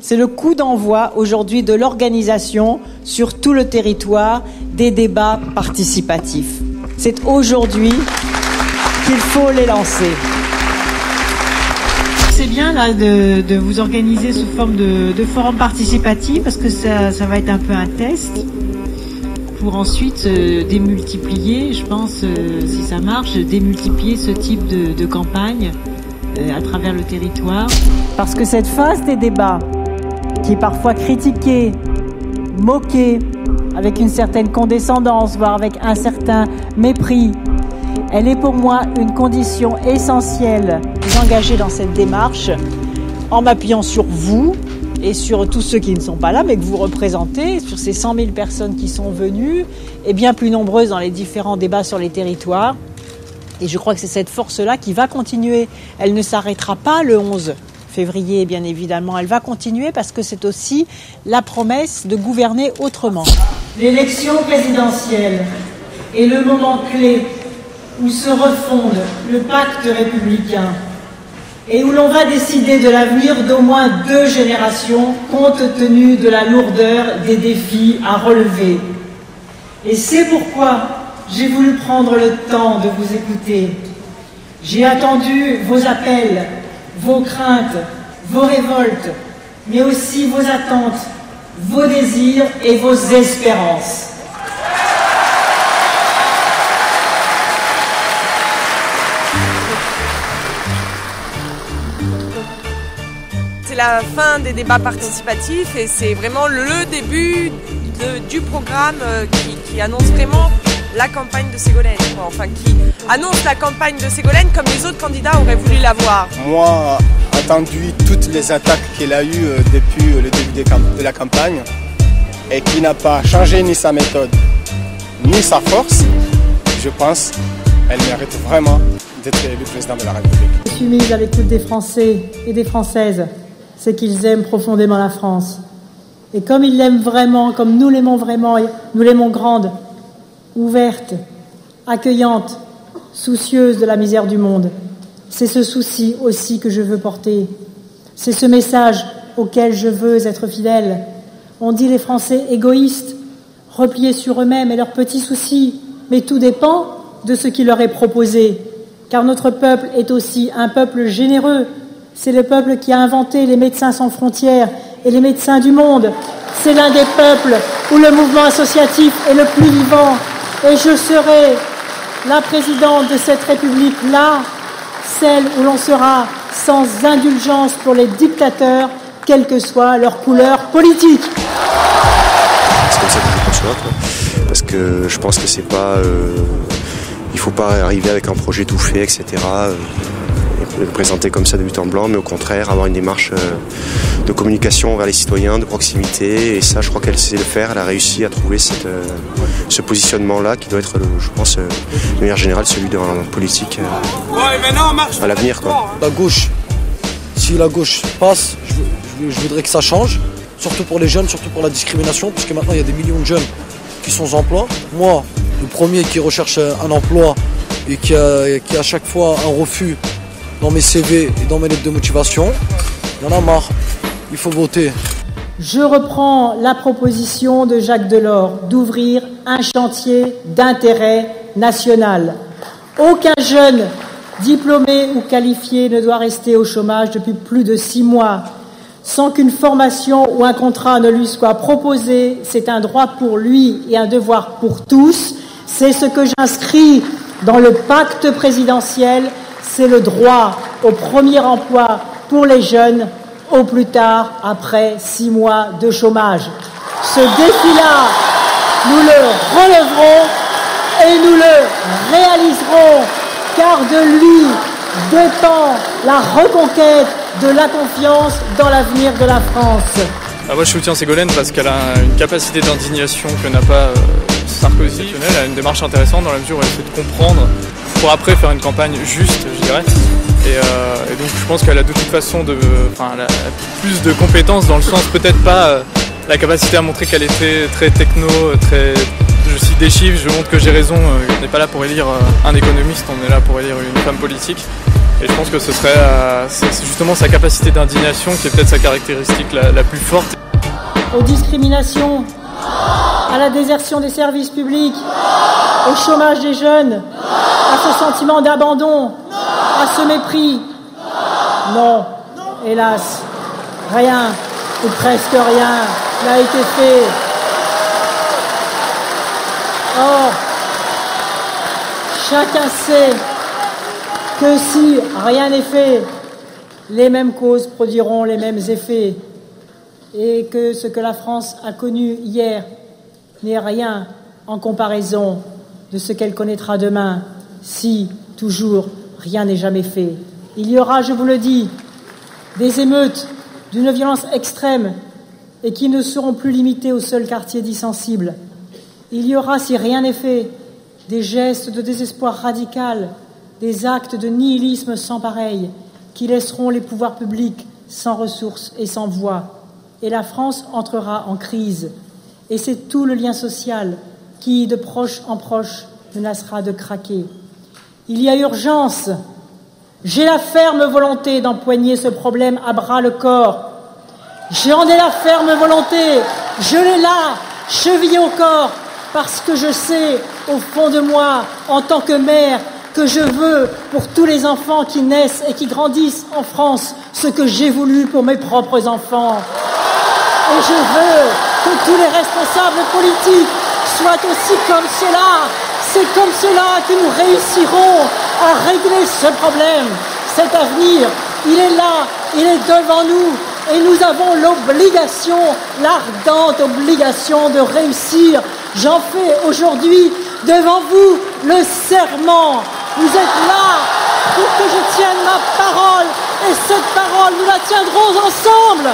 c'est le coup d'envoi aujourd'hui de l'organisation sur tout le territoire des débats participatifs. C'est aujourd'hui qu'il faut les lancer. C'est bien là de vous organiser sous forme de forum participatif parce que ça va être un peu un test pour ensuite démultiplier, je pense, si ça marche, démultiplier ce type de campagne à travers le territoire. Parce que cette phase des débats, qui est parfois critiquée, moquée, avec une certaine condescendance, voire avec un certain mépris, elle est pour moi une condition essentielle de vous engager dans cette démarche en m'appuyant sur vous et sur tous ceux qui ne sont pas là, mais que vous représentez, sur ces 100 000 personnes qui sont venues et bien plus nombreuses dans les différents débats sur les territoires. Et je crois que c'est cette force-là qui va continuer. Elle ne s'arrêtera pas le 11 février, bien évidemment. Elle va continuer parce que c'est aussi la promesse de gouverner autrement. L'élection présidentielle est le moment clé où se refonde le pacte républicain et où l'on va décider de l'avenir d'au moins 2 générations compte tenu de la lourdeur des défis à relever. Et c'est pourquoi j'ai voulu prendre le temps de vous écouter. J'ai attendu vos appels, vos craintes, vos révoltes, mais aussi vos attentes, vos désirs et vos espérances. C'est la fin des débats participatifs et c'est vraiment le début du programme qui annonce vraiment la campagne de Ségolène, enfin qui annonce la campagne de Ségolène comme les autres candidats auraient voulu la voir. Moi, attendu toutes les attaques qu'elle a eues depuis le début de la campagne et qui n'a pas changé ni sa méthode ni sa force, je pense qu'elle mérite vraiment d'être élue président de la République. Je suis mise à l'écoute des Français et des Françaises, c'est qu'ils aiment profondément la France. Et comme ils l'aiment vraiment, comme nous l'aimons vraiment, nous l'aimons grande, ouverte, accueillante, soucieuse de la misère du monde. C'est ce souci aussi que je veux porter. C'est ce message auquel je veux être fidèle. On dit les Français égoïstes, repliés sur eux-mêmes et leurs petits soucis, mais tout dépend de ce qui leur est proposé. Car notre peuple est aussi un peuple généreux. C'est le peuple qui a inventé les médecins sans frontières et les médecins du monde. C'est l'un des peuples où le mouvement associatif est le plus vivant. Et je serai la présidente de cette République-là, celle où l'on sera sans indulgence pour les dictateurs, quelle que soit leur couleur politique. C'est comme ça que je conçois, parce que je pense que c'est pas, il faut pas arriver avec un projet tout fait, etc. Et le présenter comme ça de but en blanc, mais au contraire avoir une démarche de communication vers les citoyens, de proximité. Et ça, je crois qu'elle sait le faire. Elle a réussi à trouver ce positionnement-là qui doit être, je pense, de manière générale, celui d'un politique à l'avenir, quoi. La gauche, si la gauche passe, je voudrais que ça change, surtout pour les jeunes, surtout pour la discrimination, puisque maintenant il y a des millions de jeunes qui sont sans emploi. Moi, le premier qui recherche un emploi et qui a à chaque fois un refus dans mes CV et dans mes lettres de motivation, il y en a marre, il faut voter. Je reprends la proposition de Jacques Delors d'ouvrir un chantier d'intérêt national. Aucun jeune diplômé ou qualifié ne doit rester au chômage depuis plus de 6 mois sans qu'une formation ou un contrat ne lui soit proposé. C'est un droit pour lui et un devoir pour tous. C'est ce que j'inscris dans le pacte présidentiel. C'est le droit au premier emploi pour les jeunes, au plus tard après 6 mois de chômage. Ce défi-là, nous le relèverons et nous le réaliserons, car de lui dépend la reconquête de la confiance dans l'avenir de la France. Moi je soutiens Ségolène parce qu'elle a une capacité d'indignation que n'a pas Sarkozy. Elle a une démarche intéressante dans la mesure où elle essaie de comprendre pour après faire une campagne juste, je dirais. Et donc je pense qu'elle a de toute façon elle a plus de compétences dans le sens peut-être pas la capacité à montrer qu'elle était très techno, très... Je cite des chiffres, je montre que j'ai raison, on n'est pas là pour élire un économiste, on est là pour élire une femme politique. Et je pense que ce serait c'est justement sa capacité d'indignation qui est peut-être sa caractéristique la plus forte. Aux discriminations, à la désertion des services publics, au chômage des jeunes, à ce sentiment d'abandon, à ce mépris. Non, hélas, rien, ou presque rien, n'a été fait. Or, chacun sait que si rien n'est fait, les mêmes causes produiront les mêmes effets, et que ce que la France a connu hier n'est rien en comparaison de ce qu'elle connaîtra demain, si, toujours, rien n'est jamais fait. Il y aura, je vous le dis, des émeutes d'une violence extrême et qui ne seront plus limitées au seul quartier dit sensible. Il y aura, si rien n'est fait, des gestes de désespoir radical, des actes de nihilisme sans pareil, qui laisseront les pouvoirs publics sans ressources et sans voix. Et la France entrera en crise. Et c'est tout le lien social qui, de proche en proche, menacera de craquer. Il y a urgence. J'ai la ferme volonté d'empoigner ce problème à bras-le-corps. J'en ai la ferme volonté. Je l'ai là, chevillé au corps, parce que je sais, au fond de moi, en tant que mère, que je veux pour tous les enfants qui naissent et qui grandissent en France ce que j'ai voulu pour mes propres enfants. Et je veux que tous les responsables politiques soient aussi comme cela. C'est comme cela que nous réussirons à régler ce problème. Cet avenir, il est là, il est devant nous. Et nous avons l'obligation, l'ardente obligation de réussir. J'en fais aujourd'hui devant vous le serment. Vous êtes là pour que je tienne ma parole. Et cette parole, nous la tiendrons ensemble.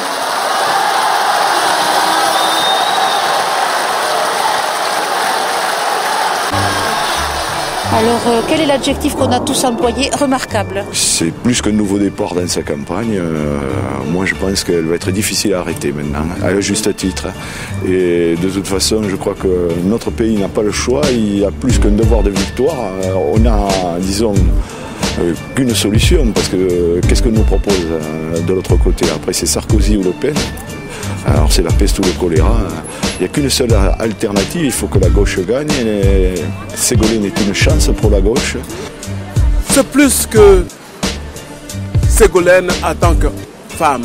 Alors, quel est l'adjectif qu'on a tous employé? Remarquable. C'est plus qu'un nouveau départ dans sa campagne. Moi, je pense qu'elle va être difficile à arrêter maintenant, à juste titre. Et de toute façon, je crois que notre pays n'a pas le choix. Il y a plus qu'un devoir de victoire. On a, disons, qu'une solution, parce que qu'est-ce que nous propose de l'autre côté? Après, c'est Sarkozy ou Le Pen. Alors c'est la peste ou le choléra. Il n'y a qu'une seule alternative, il faut que la gauche gagne. Et Ségolène est une chance pour la gauche. C'est plus que Ségolène en tant que femme.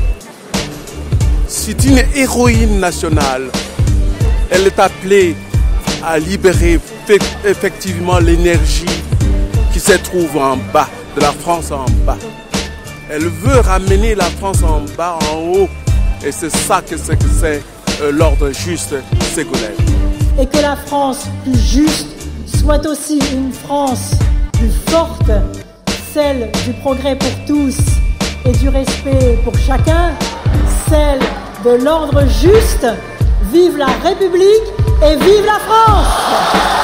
C'est une héroïne nationale. Elle est appelée à libérer effectivement l'énergie qui se trouve en bas, de la France en bas. Elle veut ramener la France en bas, en haut. Et c'est ça que c'est l'ordre juste Ségolène. Et que la France plus juste soit aussi une France plus forte, celle du progrès pour tous et du respect pour chacun, celle de l'ordre juste. Vive la République et vive la France!